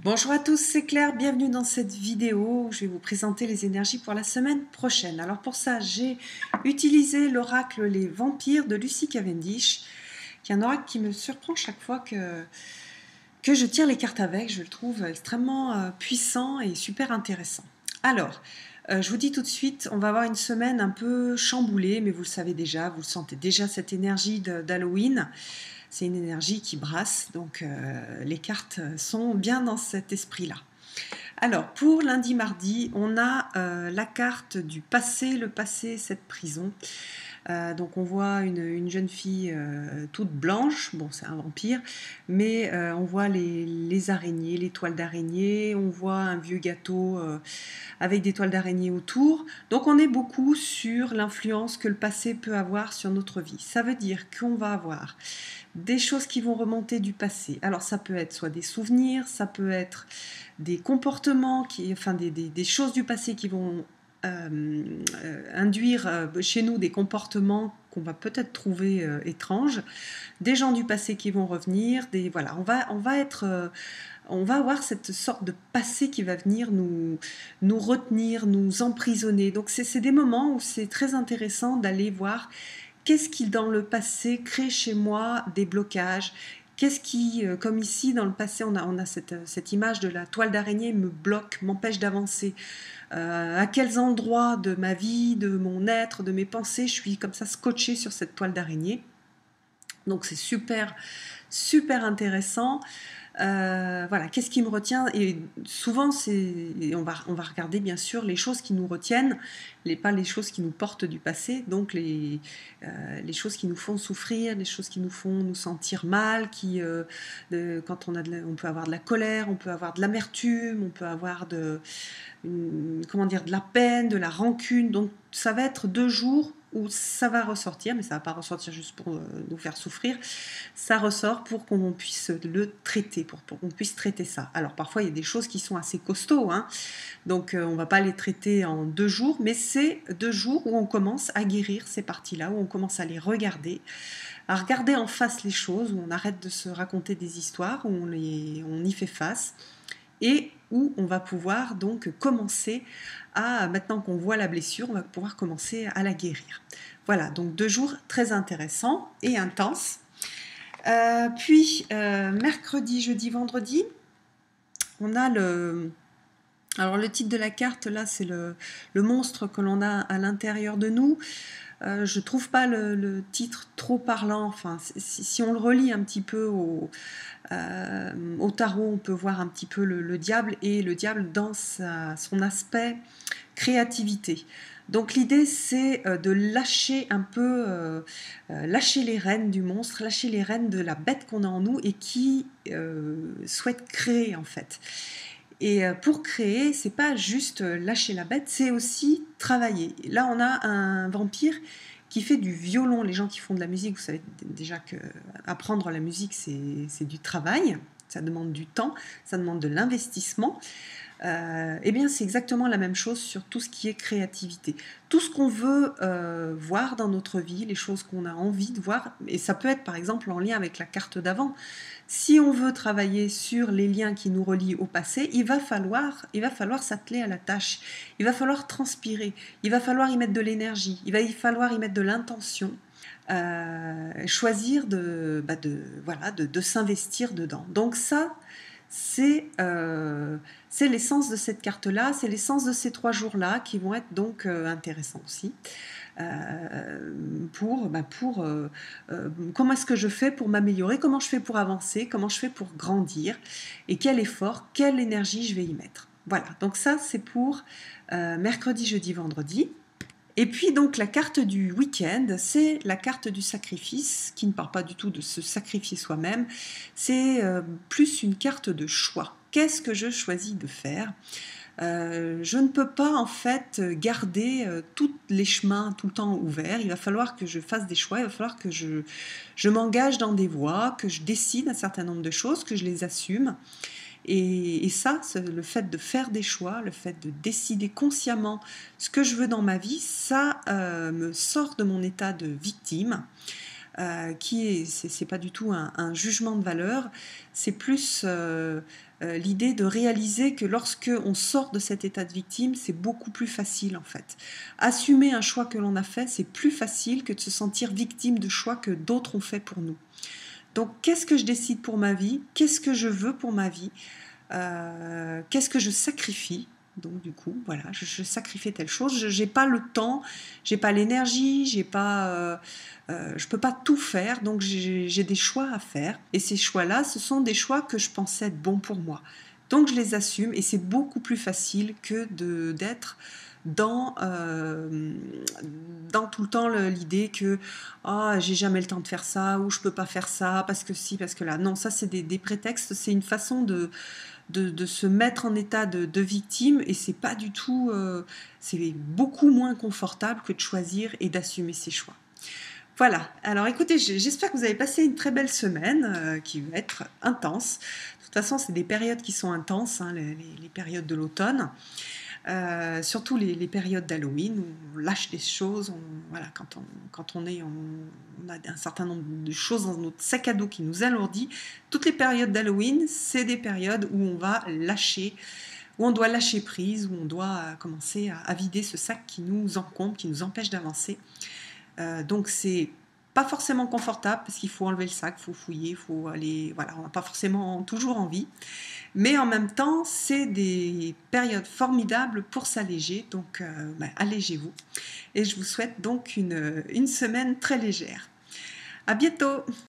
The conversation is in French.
Bonjour à tous, c'est Claire, bienvenue dans cette vidéo où je vais vous présenter les énergies pour la semaine prochaine. Alors pour ça, j'ai utilisé l'oracle Les Vampires de Lucy Cavendish, qui est un oracle qui me surprend chaque fois que je tire les cartes avec. Je le trouve extrêmement puissant et super intéressant. Alors, je vous dis tout de suite, on va avoir une semaine un peu chamboulée, mais vous le savez déjà, vous le sentez déjà cette énergie d'Halloween. C'est une énergie qui brasse, donc les cartes sont bien dans cet esprit-là. Alors, pour lundi, mardi, on a la carte du passé, le passé, cette prison. Donc on voit une jeune fille toute blanche, bon c'est un vampire, mais on voit les araignées, les toiles d'araignée, on voit un vieux gâteau avec des toiles d'araignée autour. Donc on est beaucoup sur l'influence que le passé peut avoir sur notre vie. Ça veut dire qu'on va avoir des choses qui vont remonter du passé. Alors ça peut être soit des souvenirs, ça peut être des comportements, des choses du passé qui vont induire chez nous des comportements qu'on va peut-être trouver étranges, des gens du passé qui vont revenir, voilà, on va avoir cette sorte de passé qui va venir nous retenir, nous emprisonner. Donc c'est des moments où c'est très intéressant d'aller voir qu'est-ce qui, dans le passé, crée chez moi des blocages? Qu'est-ce qui, comme ici, dans le passé, on a cette image de la toile d'araignée me bloque, m'empêche d'avancer. À quels endroits de ma vie, de mon être, de mes pensées, je suis comme ça scotchée sur cette toile d'araignée. Donc c'est super, super intéressant. Voilà, qu'est-ce qui me retient? Et souvent, on va regarder bien sûr les choses qui nous retiennent, pas les choses qui nous portent du passé, donc les choses qui nous font souffrir, les choses qui nous font nous sentir mal, quand on peut avoir de la colère, on peut avoir de l'amertume, on peut avoir de la peine, de la rancune. Donc ça va être 2 jours où ça va ressortir, mais ça ne va pas ressortir juste pour nous faire souffrir, ça ressort pour qu'on puisse le traiter, pour qu'on puisse traiter ça. Alors parfois il y a des choses qui sont assez costauds, hein, donc on ne va pas les traiter en 2 jours, mais c'est 2 jours où on commence à guérir ces parties-là, où on commence à les regarder, à regarder en face les choses, où on arrête de se raconter des histoires, où on y fait face, et où on va pouvoir donc commencer maintenant qu'on voit la blessure, on va pouvoir commencer à la guérir. Voilà, donc 2 jours très intéressants et intenses. Puis mercredi, jeudi, vendredi, on a alors le titre de la carte là, c'est le monstre que l'on a à l'intérieur de nous. Je ne trouve pas le titre trop parlant. Enfin, si on le relie un petit peu au tarot, on peut voir un petit peu le diable, et le diable dans son aspect créativité. Donc l'idée, c'est de lâcher un peu, lâcher les rênes du monstre, lâcher les rênes de la bête qu'on a en nous et qui souhaite créer en fait. Et pour créer, c'est pas juste lâcher la bête, c'est aussi travailler. Là, on a un vampire qui fait du violon. Les gens qui font de la musique, vous savez déjà que apprendre la musique, c'est du travail, ça demande du temps, ça demande de l'investissement. Eh bien, c'est exactement la même chose sur tout ce qui est créativité. Tout ce qu'on veut voir dans notre vie, les choses qu'on a envie de voir, et ça peut être par exemple en lien avec la carte d'avant. Si on veut travailler sur les liens qui nous relient au passé, il va falloir s'atteler à la tâche. Il va falloir transpirer. Il va falloir y mettre de l'énergie. Il va falloir y mettre de l'intention. Choisir de s'investir dedans. Donc ça, c'est l'essence de cette carte-là, c'est l'essence de ces 3 jours-là qui vont être donc intéressants aussi. Comment est-ce que je fais pour m'améliorer, comment je fais pour avancer, comment je fais pour grandir, et quel effort, quelle énergie je vais y mettre. Voilà, donc ça c'est pour mercredi, jeudi, vendredi. Et puis donc la carte du week-end, c'est la carte du sacrifice, qui ne parle pas du tout de se sacrifier soi-même, c'est plus une carte de choix. Qu'est-ce que je choisis de faire ? Je ne peux pas en fait garder tous les chemins tout le temps ouverts. Il va falloir que je fasse des choix, il va falloir que je m'engage dans des voies, que je décide un certain nombre de choses, que je les assume. Et ça, le fait de faire des choix, le fait de décider consciemment ce que je veux dans ma vie, ça me sort de mon état de victime, c'est pas du tout un jugement de valeur, c'est plus l'idée de réaliser que lorsque on sort de cet état de victime, c'est beaucoup plus facile en fait. Assumer un choix que l'on a fait, c'est plus facile que de se sentir victime de choix que d'autres ont fait pour nous. Donc, qu'est-ce que je décide pour ma vie? Qu'est-ce que je veux pour ma vie? Qu'est-ce que je sacrifie? Donc du coup, voilà, je sacrifie telle chose. Je n'ai pas le temps, j'ai pas l'énergie, je peux pas tout faire. Donc j'ai des choix à faire. Et ces choix-là, ce sont des choix que je pensais être bons pour moi. Donc je les assume et c'est beaucoup plus facile que d'être dans tout le temps l'idée que oh, j'ai jamais le temps de faire ça ou je peux pas faire ça parce que si, parce que là. Non, ça c'est des prétextes, c'est une façon de se mettre en état de victime et c'est pas du tout, c'est beaucoup moins confortable que de choisir et d'assumer ses choix. Voilà, alors écoutez, j'espère que vous avez passé une très belle semaine qui va être intense. De toute façon, c'est des périodes qui sont intenses, hein, les périodes de l'automne. Surtout les périodes d'Halloween où on lâche des choses, voilà, quand on a un certain nombre de choses dans notre sac à dos qui nous alourdit. Toutes les périodes d'Halloween, c'est des périodes où on va lâcher, où on doit lâcher prise, où on doit commencer à vider ce sac qui nous encombre, qui nous empêche d'avancer. Donc c'est pas forcément confortable parce qu'il faut enlever le sac, il faut fouiller, il faut aller, voilà, on n'a pas forcément toujours envie. Mais en même temps, c'est des périodes formidables pour s'alléger, donc allégez-vous. Et je vous souhaite donc une semaine très légère. À bientôt!